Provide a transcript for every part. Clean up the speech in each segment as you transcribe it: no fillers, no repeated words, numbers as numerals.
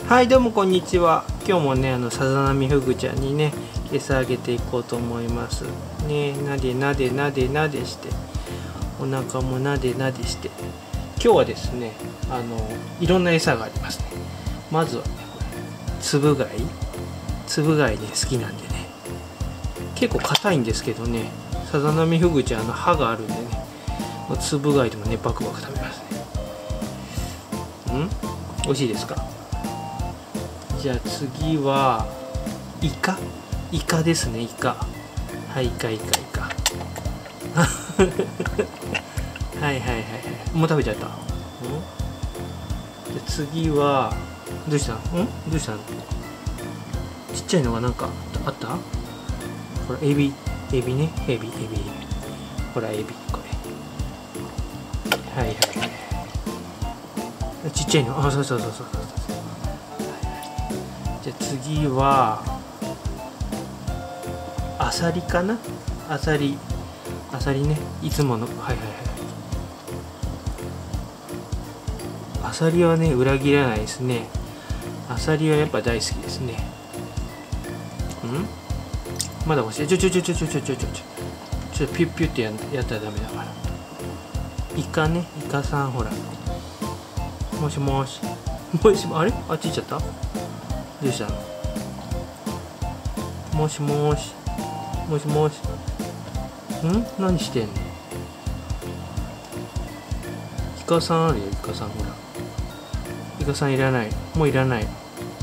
はいどうもこんにちは。今日もねさざ波フグちゃんにね餌あげていこうと思いますね。なでなでなでなでしてお腹もなでなでして、今日はですねいろんな餌がありますね。まずはねこれつぶ貝ね好きなんでね、結構硬いんですけどね、さざ波フグちゃん歯があるんでね、つぶ貝でもねバクバク食べますね。美味しいですか？じゃあ次はイカですね。イカ、はいイカはいはいはいはい、もう食べちゃった。じゃあ次はどうしたの？どうしたの？ちっちゃいのがなんかあった？ほらエビね、エビほらエビ、これはいはいはい、ちっちゃいの、そうじゃあ次はアサリかな。アサリね、いつもの、はいアサリはね裏切らないですね。アサリはやっぱ大好きですね。まだ欲しい。ちょピュッピュってやったらダメだから。イカね、イカさんほら、もしもしあれ、あっち行っちゃった。どうしたの？もしもし何してんの？イカさんあるよ。イカさんほら、イカさんいらない、もういらない。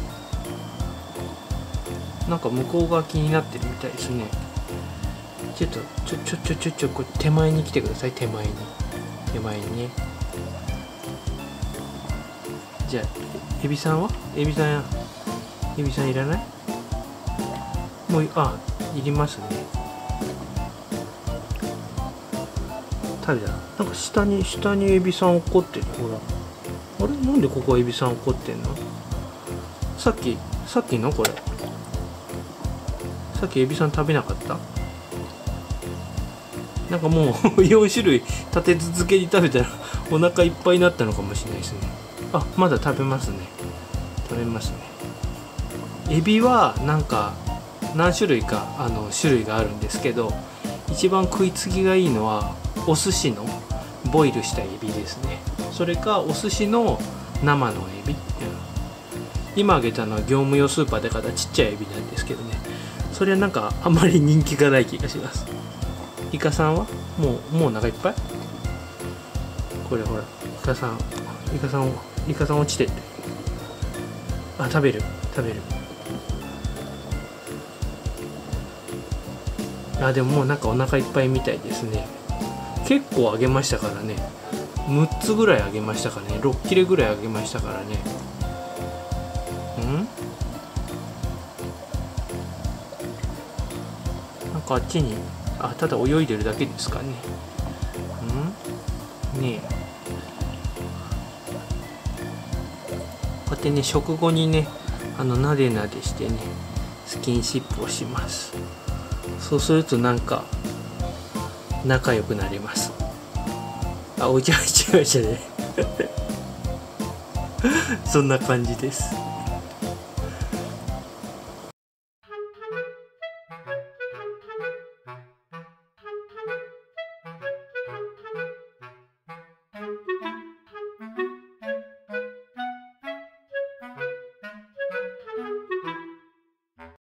なんか向こう側気になってるみたいですね。ちょっとこれ手前に来てください。手前にね。じゃあエビさんいらない？もういりますね。食べた。なんか下にエビさん怒ってる。ほら、あれなんでここエビさん怒ってんの？さっきのこれ、さっきエビさん食べなかった？なんかもう4種類立て続けに食べたらお腹いっぱいになったのかもしれないですね。まだ食べますね。エビはなんか何種類か種類があるんですけど、一番食いつきがいいのはお寿司のボイルしたエビですね。それかお寿司の生のエビ、今あげたのは業務用スーパーで買ったちっちゃいエビなんですけどね、それはなんかあんまり人気がない気がします。イカさんはもうお腹いっぱい。これほら、イカさん落ちてって、食べる。でももうなんかお腹いっぱいみたいですね。結構あげましたからね。6つぐらいあげましたからね。6切れぐらいあげましたからね。なんかあっちにただ泳いでるだけですかね。ねえ、こうやってね食後にねなでなでしてねスキンシップをします。そうするとなんか仲良くなれます。おいちゃねそんな感じです。